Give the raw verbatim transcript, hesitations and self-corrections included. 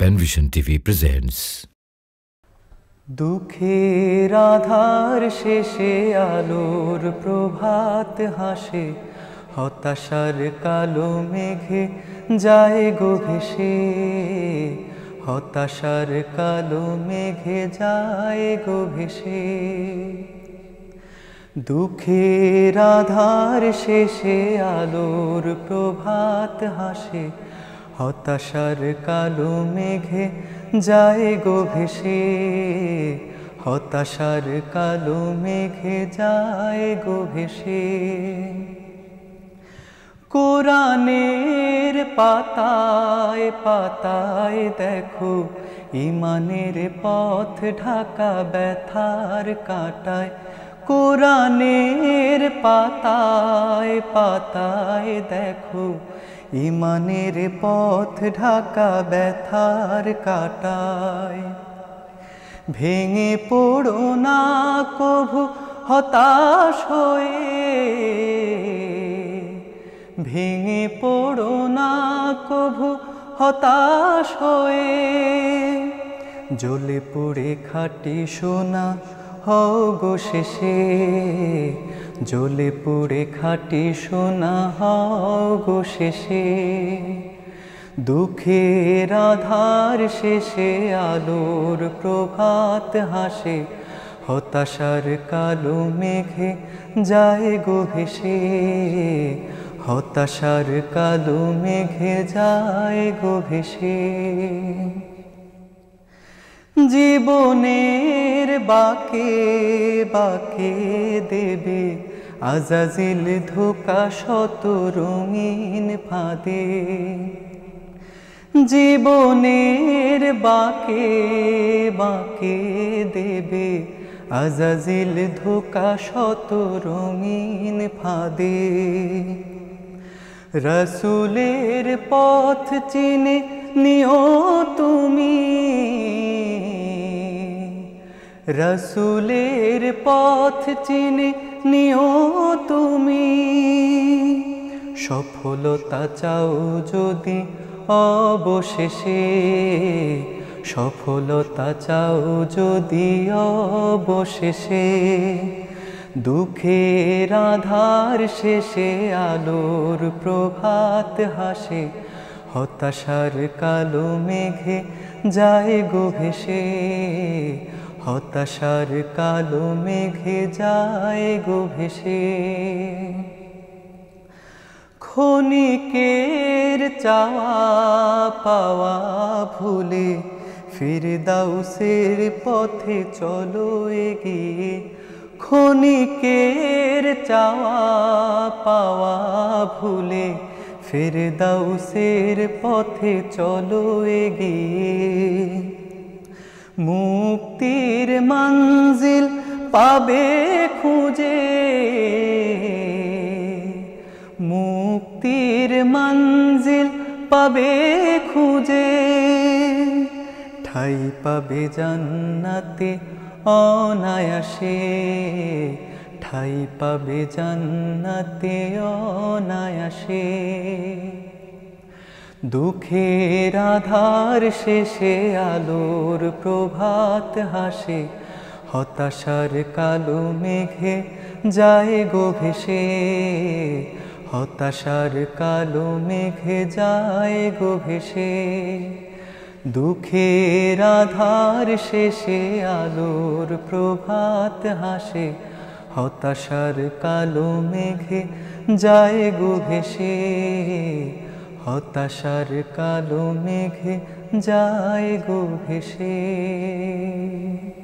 Penvision T V presents দুঃখের আধার শেষে আলোর প্রভাত হাসে, হতাশার কালো মেঘে যায় গো ভেসে, হতাশার কালো মেঘে যায় গো ভেসে। দুঃখের আধার শেষে আলোর প্রভাত হাসে, হতাশার কালো মেঘে যায় গো ভেসে, হতাশার কালো মেঘে যায় গো ভেসে। কোরআনের পাতায় পাতায় দেখো, ঈমানের পথ ঢাকা ব্যথার কাঁটায়। কোরআনের পাতায় পাতায় দেখো, ঈমানের পথ ঢাকা ব্যথার কাঁটায়। ভেঙে পড়ো না কভু হতাশ হয়ে, ভেঙে পড়ো না কভু হতাশ হয়ে। জ্বলে পুড়ে খাঁটি সোনা হও গো শেষে, জ্বলে পুড়ে খাঁটি সোনা হও গো শেষে। দুঃখের আধার শেষে আলোর প্রভাত হাসে, হতাশার কালো মেঘে যায় গো ভেসে, হতাশার কালো মেঘে যায় গো ভেসে। জীবনের বাঁকে বাঁকে দেবে আজাজিল ধোঁকা শত রঙিন ফাঁদে। জীবনের বাঁকে বাঁকে দেবে আজাজিল ধোঁকা শত রঙিন ফাঁদে। রসুলের পথ চিনে নিও তুমি, রসুলের পথ চিনে নিও তুমি। সফলতা চাও যদি অবশেষে, সফলতা চাও যদি অবশেষে। দুঃখের আধার শেষে আলোর প্রভাত হাসে, হতাশার কালো মেঘে যায় গো ভেসে, হতাশার কালো মেঘে যায় গো ভেসে। ক্ষণিকের চাওয়া পাওয়া ভুলে ফিরদাউসের পথে চলো এগিয়ে। ক্ষণিকের চাওয়া পাওয়া ভুলে ফিরদাউসের পথে চলো এগিয়ে। মুক্তির মঞ্জিল পাবে খুঁজে, মুক্তির মঞ্জিল পাবে খুঁজে। ঠাই পাবে জান্নাতে অনায়াসে, ঠাই পাবে জান্নাতে অনায়াসে। দুঃখের আধার শেষে আলোর প্রভাত হাসে, হতাশার কালো মেঘে যায় গো ভেসে, হতাশার কালো মেঘে যায় গো ভেসে। দুঃখের আধার শেষে আলোর প্রভাত হাসে, হতাশার কালো মেঘে যায় গো ভেসে, হতাশার কালো মেঘে যায় গো ভেসে।